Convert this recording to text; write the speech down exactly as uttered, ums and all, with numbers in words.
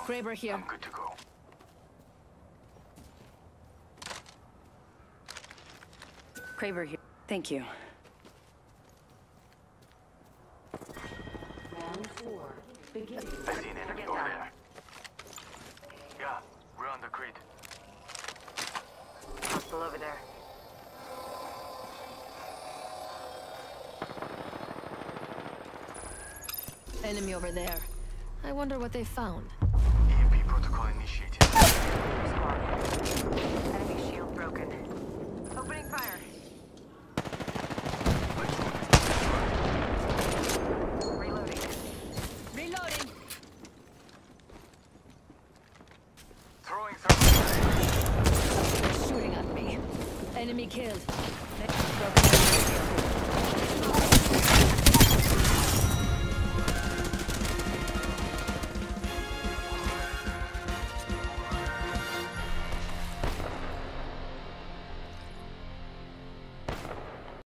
Kraber here. I'm good to go. Kraber here. Thank you. Round four. Beginning. I see an enemy over there. Yeah, we're on the grid. Hostile over there. Enemy over there. I wonder what they found. E M P protocol initiated. Enemy